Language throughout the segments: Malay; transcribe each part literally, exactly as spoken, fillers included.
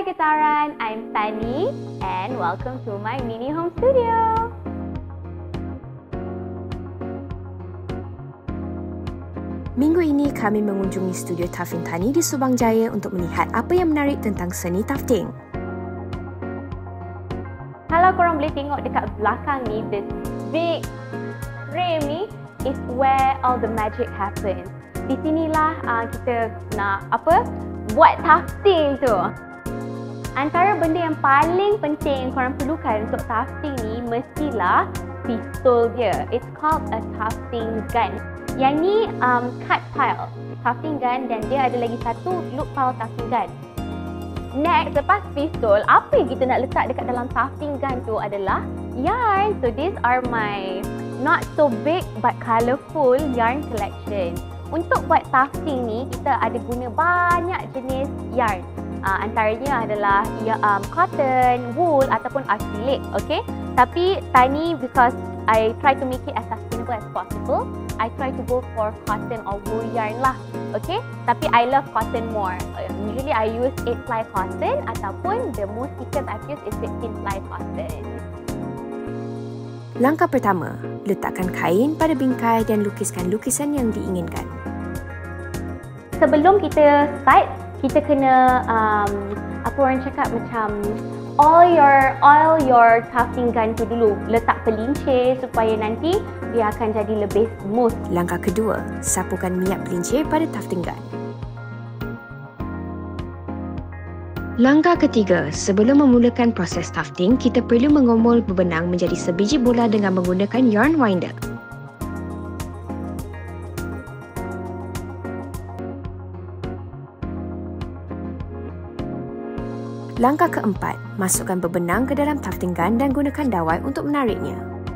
Hai Getaran, I'm Tani and welcome to my mini home studio. Minggu ini kami mengunjungi studio Tafting Tani di Subang Jaya untuk melihat apa yang menarik tentang seni tafting. Kalau korang boleh tengok dekat belakang ni, this big frame ni is where all the magic happens. Di sinilah uh, kita nak apa? Buat tafting tu. Antara benda yang paling penting yang korang perlukan untuk tafting ni mestilah pistol dia. It's called a tafting gun. Yang ni um, cut pile tafting gun dan dia ada lagi satu loop pile tafting gun. Next, lepas pistol, apa yang kita nak letak dekat dalam tafting gun tu adalah yarn. So these are my not so big but colourful yarn collection. Untuk buat tafting ni, kita ada guna banyak jenis yarn. Uh, antaranya adalah ya, um, cotton, wool ataupun acrylic, okay? Tapi Tani, because I try to make it as sustainable as possible, I try to go for cotton or wool yarn lah, okay? Tapi I love cotton more. Uh, usually I use eight ply cotton ataupun the most thickest I've used is sixteen ply cotton. Langkah pertama, letakkan kain pada bingkai dan lukiskan lukisan yang diinginkan. Sebelum kita start, kita kena um, apa orang cakap macam oil your oil your tafting gun tu dulu. Letak pelincir supaya nanti dia akan jadi lebih smooth. Langkah kedua, sapukan minyak pelincir pada tafting gun. Langkah ketiga, sebelum memulakan proses tafting, kita perlu mengomol bebenang menjadi sebiji bola dengan menggunakan yarn winder. Langkah keempat, masukkan bebenang ke dalam tafting gun dan gunakan dawai untuk menariknya.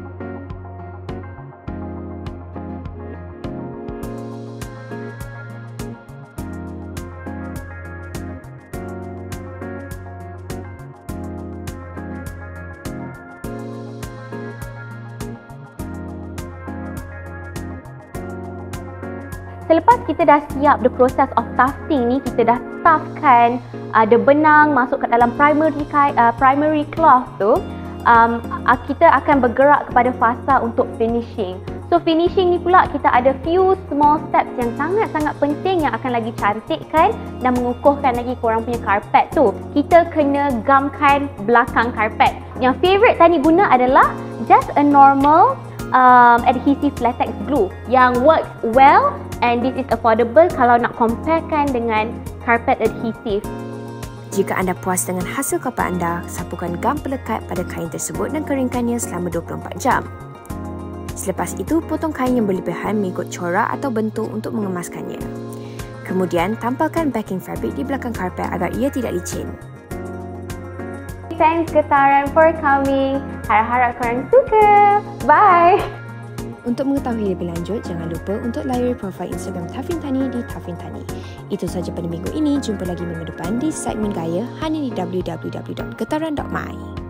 Selepas kita dah siap the process of tafting ni, kita dah tafkan ada uh, benang masuk ke dalam primary uh, primary cloth tu, um, uh, kita akan bergerak kepada fasa untuk finishing. So finishing ni pula kita ada few small steps yang sangat-sangat penting yang akan lagi cantikkan dan mengukuhkan lagi korang punya karpet tu. Kita kena gamkan belakang karpet. Yang favourite Tani guna adalah just a normal um, adhesive latex glue yang works well. And this is affordable kalau nak comparekan dengan carpet adhesive. Jika anda puas dengan hasil karpet anda, sapukan gam pelekat pada kain tersebut dan keringkannya selama dua puluh empat jam. Selepas itu, potong kain yang berlebihan mengikut corak atau bentuk untuk mengemaskannya. Kemudian, tampalkan backing fabric di belakang karpet agar ia tidak licin. Thanks Getaran for coming. Harap-harap korang suka. Bye! Untuk mengetahui lebih lanjut, jangan lupa untuk layari profil Instagram Tafting Tani di Tafting Tani. Itu sahaja pada minggu ini. Jumpa lagi minggu depan di segmen Gaya hanya di w w w dot getaran dot my.